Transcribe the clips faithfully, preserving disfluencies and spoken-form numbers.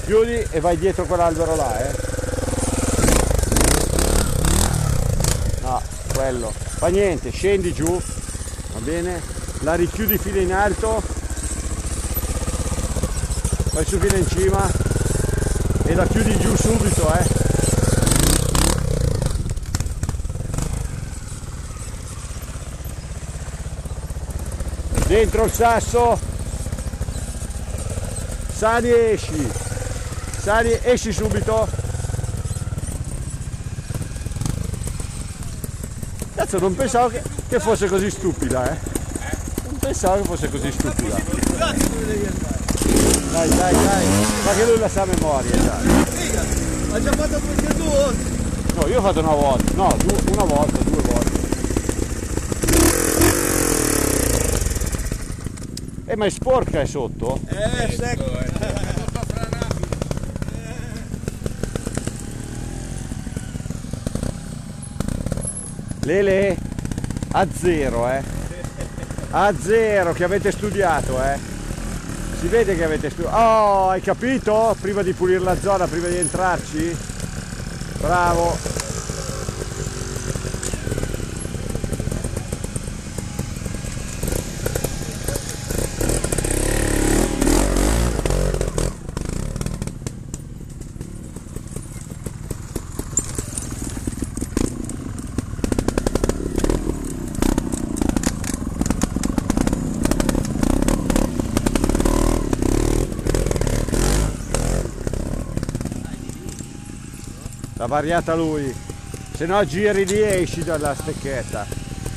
Chiudi e vai dietro quell'albero là, eh. No, quello. Fa niente, scendi giù, va bene? La richiudi fino in alto, vai su fino in cima e la chiudi giù subito, eh. Dentro il sasso, sali e esci, sali e esci subito. Cazzo, non pensavo che, che fosse così stupida, eh. Non pensavo che fosse così stupida. Dai, dai, dai, ma che lui la sa a memoria già. Ha già fatto due volte. No, io ho fatto una volta, no, due, una volta, due volte. Eh, ma è sporca è sotto? Eh, secco. Lele, a zero, eh. A zero, che avete studiato, eh. Si vede che avete studiato. Oh, hai capito? Prima di pulire la zona, prima di entrarci? Bravo. L'ha variata lui, se no giri lì e esci dalla stecchetta.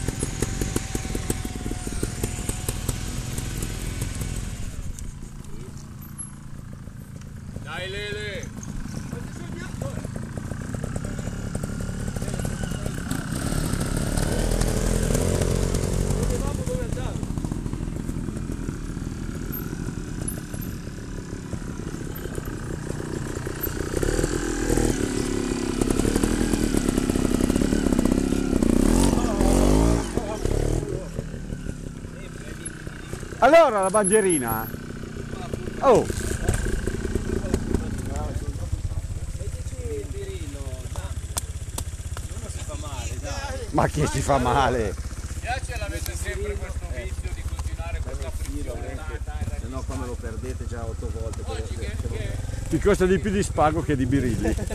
Dai Lele! Allora la bandierina. Oh. Ma che si fa male? Piace, l'avete sempre questo vizio di continuare questa frizione. Se no quando lo perdete già otto volte. Ti costa di più di spago che di birilli. La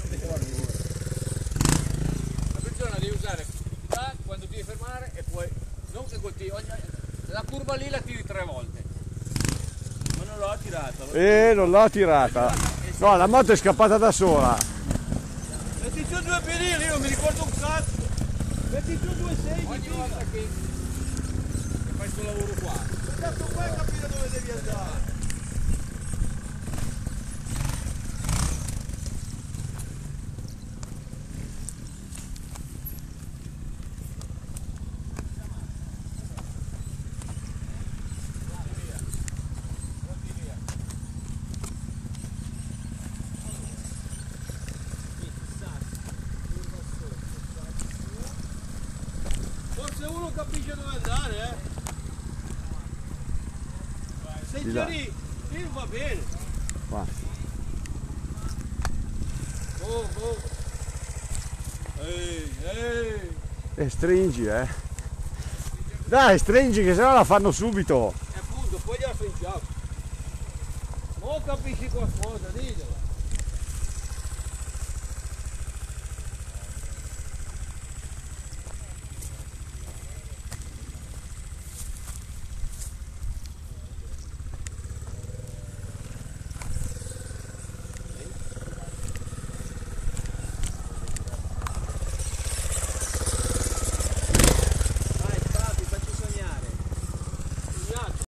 frizione la devi usare qua quando devi fermare e poi non che col tiro. La curva lì la tiri tre volte. Ma non l'ho tirata. Eh, non l'ho tirata. No, la moto è scappata da sola. Metti giù due birilli, io mi ricordo un cazzo. Metti giù due sei. Ogni volta che, che fai questo lavoro qua. Tanto puoi capire dove devi andare. Se uno capisce dove andare, eh. Se giri, lì va bene. Qua. Oh, oh. Ehi, ehi. E stringi, eh. Dai, stringi che sennò la fanno subito. E appunto, poi gliela stringiamo. O capisci qualcosa, diglielo.